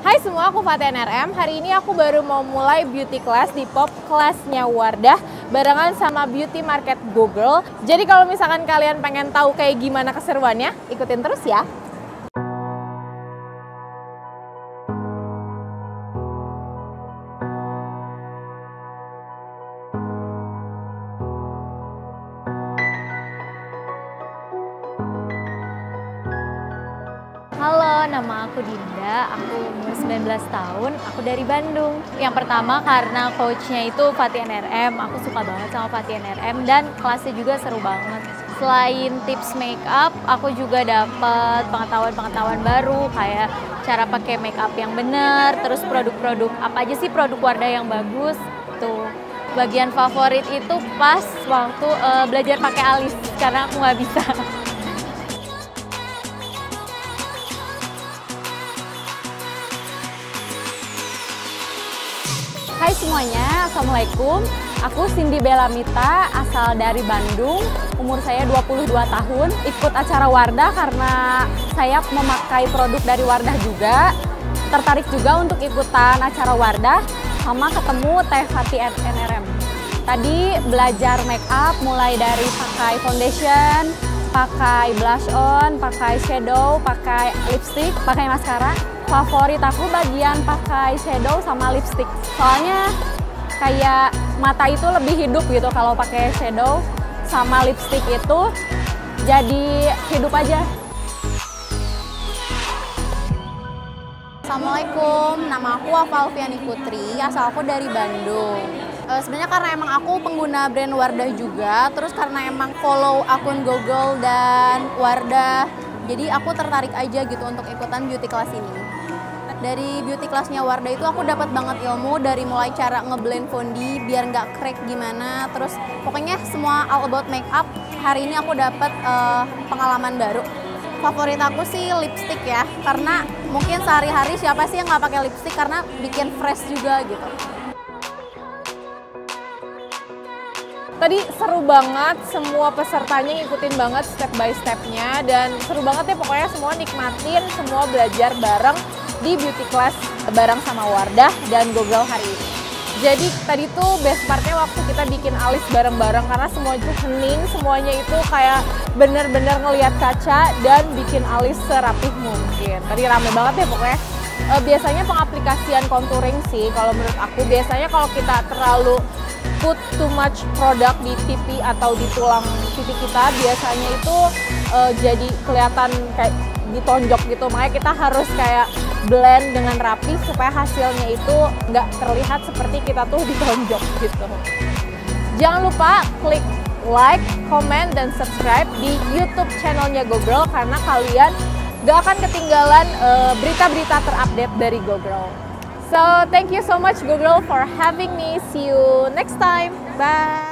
Hai semua, aku Fatia NRM. Hari ini aku baru mau mulai beauty class di pop kelasnya Wardah barengan sama beauty market Google. Jadi kalau misalkan kalian pengen tahu kayak gimana keseruannya, ikutin terus ya. Halo, nama aku Dinda, aku umur 19 tahun, aku dari Bandung. Yang pertama karena coachnya itu Fatia NRM, aku suka banget sama Fatia NRM dan kelasnya juga seru banget. Selain tips make up, aku juga dapat pengetahuan-pengetahuan baru kayak cara pakai make up yang benar, terus produk-produk apa aja sih produk Wardah yang bagus. Tuh. Bagian favorit itu pas waktu belajar pakai alis karena aku nggak bisa. Hai semuanya, Assalamualaikum. Aku Cindy Bellamita, asal dari Bandung. Umur saya 22 tahun. Ikut acara Wardah karena saya memakai produk dari Wardah juga. Tertarik juga untuk ikutan acara Wardah, sama ketemu Teh Fatia NRM. Tadi belajar make up mulai dari pakai foundation, pakai blush on, pakai shadow, pakai lipstick, pakai maskara. Favorit aku bagian pakai shadow sama lipstick. Soalnya kayak mata itu lebih hidup gitu kalau pakai shadow sama lipstick itu jadi hidup aja. Assalamualaikum, nama aku Wafa Alfiani Putri, asal aku dari Bandung. Sebenarnya karena emang aku pengguna brand Wardah juga, terus karena emang follow akun Google dan Wardah, jadi aku tertarik aja gitu untuk ikutan beauty class ini. Dari beauty classnya Wardah itu aku dapat banget ilmu dari mulai cara ngeblend fondi biar nggak crack gimana, terus pokoknya semua all about make up. Hari ini aku dapat pengalaman baru. Favorit aku sih lipstick ya, karena mungkin sehari-hari siapa sih yang nggak pakai lipstick karena bikin fresh juga gitu. Tadi seru banget, semua pesertanya ngikutin banget step by stepnya dan seru banget ya pokoknya semua nikmatin, semua belajar bareng di beauty class bareng sama Wardah dan Google hari ini. Jadi tadi tuh best partnya waktu kita bikin alis bareng-bareng karena semua itu hening, semuanya itu kayak bener-bener ngelihat kaca dan bikin alis serapih mungkin. Tadi rame banget ya pokoknya. Biasanya pengaplikasian contouring sih kalau menurut aku. Biasanya kalau kita terlalu put too much produk di pipi atau di tulang pipi kita, biasanya itu jadi kelihatan kayak ditonjok gitu. Makanya kita harus kayak blend dengan rapi supaya hasilnya itu nggak terlihat seperti kita tuh ditonjok gitu. Jangan lupa klik like, comment, dan subscribe di YouTube channelnya Google karena kalian nggak akan ketinggalan berita-berita terupdate dari Google. So thank you so much Google for having me. See you next time. Bye.